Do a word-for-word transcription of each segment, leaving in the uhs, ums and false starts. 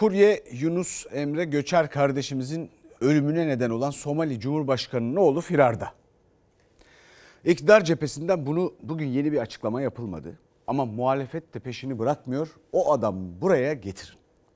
Kurye Yunus Emre Göçer kardeşimizin ölümüne neden olan Somali Cumhurbaşkanı'nın oğlu firarda. İktidar cephesinden bunu bugün yeni bir açıklama yapılmadı. Ama muhalefet de peşini bırakmıyor. O adamı buraya getirin.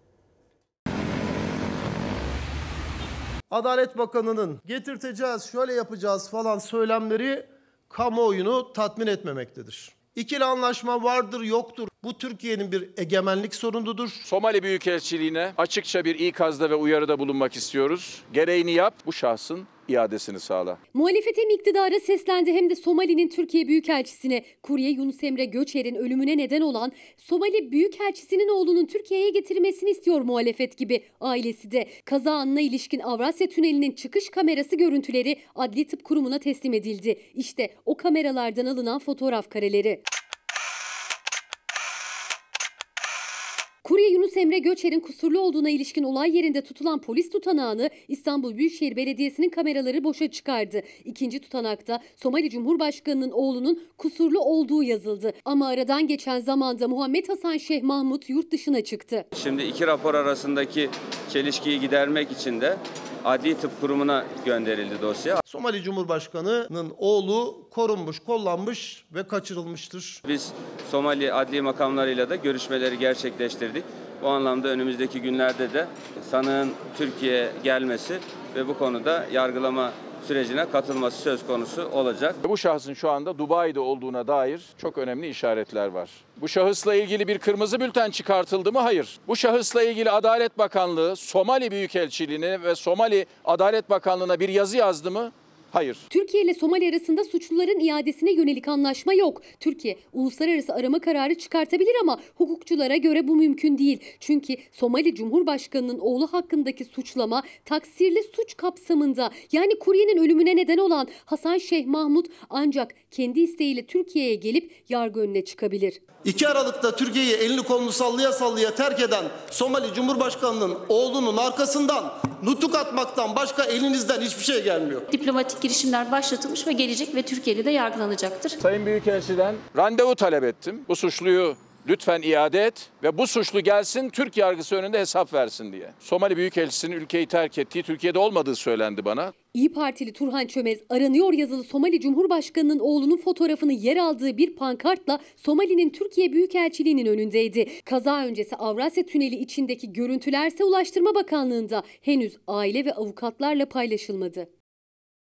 Adalet Bakanı'nın getirteceğiz, şöyle yapacağız falan söylemleri kamuoyunu tatmin etmemektedir. İkili anlaşma vardır, yoktur. Bu Türkiye'nin bir egemenlik sorunudur. Somali Büyükelçiliğine açıkça bir ikazda ve uyarıda bulunmak istiyoruz. Gereğini yap, bu şahsın iadesini sağla. Muhalefet hem iktidara seslendi hem de Somali'nin Türkiye Büyükelçisi'ne. Kurye Yunus Emre Göçer'in ölümüne neden olan Somali Büyükelçisi'nin oğlunun Türkiye'ye getirilmesini istiyor muhalefet gibi ailesi de. Kaza anına ilişkin Avrasya Tüneli'nin çıkış kamerası görüntüleri Adli Tıp Kurumu'na teslim edildi. İşte o kameralardan alınan fotoğraf kareleri. Kurye Yunus Emre Göçer'in kusurlu olduğuna ilişkin olay yerinde tutulan polis tutanağını İstanbul Büyükşehir Belediyesi'nin kameraları boşa çıkardı. İkinci tutanakta Somali Cumhurbaşkanı'nın oğlunun kusurlu olduğu yazıldı. Ama aradan geçen zamanda Muhammed Hasan Şeyh Mahmut yurt dışına çıktı. Şimdi iki rapor arasındaki çelişkiyi gidermek için de Adli Tıp Kurumu'na gönderildi dosya. Somali Cumhurbaşkanı'nın oğlu korunmuş, kollanmış ve kaçırılmıştır. Biz Somali adli makamlarıyla da görüşmeleri gerçekleştirdik. Bu anlamda önümüzdeki günlerde de sanığın Türkiye'ye gelmesi ve bu konuda yargılama sürecine katılması söz konusu olacak. Bu şahsın şu anda Dubai'de olduğuna dair çok önemli işaretler var. Bu şahısla ilgili bir kırmızı bülten çıkartıldı mı? Hayır. Bu şahısla ilgili Adalet Bakanlığı Somali Büyükelçiliğine ve Somali Adalet Bakanlığı'na bir yazı yazdı mı? Hayır. Türkiye ile Somali arasında suçluların iadesine yönelik anlaşma yok. Türkiye uluslararası arama kararı çıkartabilir ama hukukçulara göre bu mümkün değil. Çünkü Somali Cumhurbaşkanı'nın oğlu hakkındaki suçlama taksirli suç kapsamında. Yani Kurye'nin ölümüne neden olan Hasan Şeyh Mahmut ancak kendi isteğiyle Türkiye'ye gelip yargı önüne çıkabilir. iki Aralık'ta Türkiye'yi elini kolunu sallaya sallaya terk eden Somali Cumhurbaşkanı'nın oğlunun arkasından nutuk atmaktan başka elinizden hiçbir şey gelmiyor. Diplomatik girişimler başlatılmış ve gelecek ve Türkiye'de de yargılanacaktır. Sayın Büyükelçiden randevu talep ettim. Bu suçluyu lütfen iade et ve bu suçlu gelsin Türk yargısı önünde hesap versin diye. Somali Büyükelçisi'nin ülkeyi terk ettiği, Türkiye'de olmadığı söylendi bana. İyi Partili Turhan Çömez aranıyor yazılı Somali Cumhurbaşkanı'nın oğlunun fotoğrafını yer aldığı bir pankartla Somali'nin Türkiye Büyükelçiliği'nin önündeydi. Kaza öncesi Avrasya Tüneli içindeki görüntülerse Ulaştırma Bakanlığı'nda henüz aile ve avukatlarla paylaşılmadı.